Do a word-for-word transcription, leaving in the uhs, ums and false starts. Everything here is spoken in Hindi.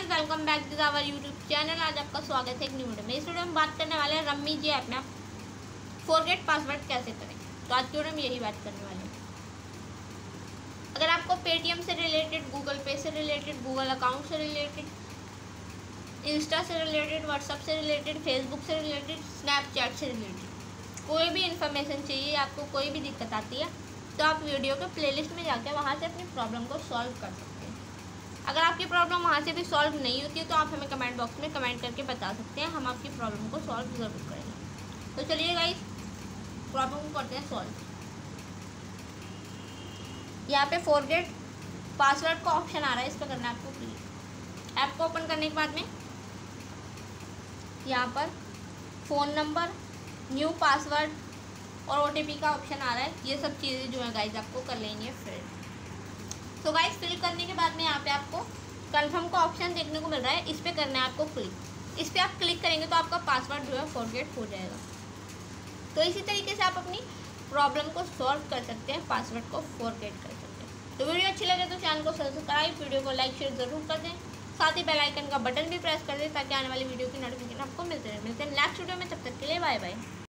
Guys, welcome back to our YouTube channel. आज आपका स्वागत है एक न्यू वीडियो में। इस वीडियो में बात करने वाले हैं रम्मी जी ऐप में आप फॉरगेट पासवर्ड कैसे करें। तो आज की वीडियो में यही बात करने वाले हैं। अगर आपको पेटीएम से रिलेटेड, गूगल पे से रिलेटेड, गूगल अकाउंट से रिलेटेड, इंस्टा से रिलेटेड, व्हाट्सअप से रिलेटेड, फेसबुक से रिलेटेड, स्नैपचैट से रिलेटेड कोई भी इन्फॉर्मेशन चाहिए, आपको कोई भी दिक्कत आती है, तो आप वीडियो के प्लेलिस्ट में जाकर वहाँ से अपनी प्रॉब्लम को सॉल्व कर सकते हैं। अगर आपकी प्रॉब्लम वहाँ से भी सॉल्व नहीं होती है तो आप हमें कमेंट बॉक्स में कमेंट करके बता सकते हैं, हम आपकी प्रॉब्लम को सॉल्व ज़रूर करेंगे। तो चलिए गाइस, प्रॉब्लम को करते हैं सॉल्व। यहाँ पे फॉरगेट पासवर्ड का ऑप्शन आ रहा है, इस पर करना है आपको क्लिक। ऐप को ओपन करने के बाद में यहाँ पर फ़ोन नंबर, न्यू पासवर्ड और ओटीपी का ऑप्शन आ रहा है। ये सब चीज़ें जो है गाइस आपको कर लेनी है फिल। तो गाइस फिल करने के बाद में यहाँ पे आपको कंफर्म का ऑप्शन देखने को मिल रहा है, इस पर करना है आपको क्लिक। इस पर आप क्लिक करेंगे तो आपका पासवर्ड जो है फॉरगेट हो जाएगा। तो इसी तरीके से आप अपनी प्रॉब्लम को सॉल्व कर सकते हैं, पासवर्ड को फॉरगेट कर सकते हैं। तो वीडियो अच्छी लगे तो चैनल को सब्सक्राइब, वीडियो को लाइक शेयर ज़रूर कर दें, साथ ही बेल आइकन का बटन भी प्रेस कर दें ताकि आने वाली वीडियो की नोटिफिकेशन आपको मिलते रहे। मिलते हैं नेक्स्ट वीडियो में, तब तक के लिए बाय बाय।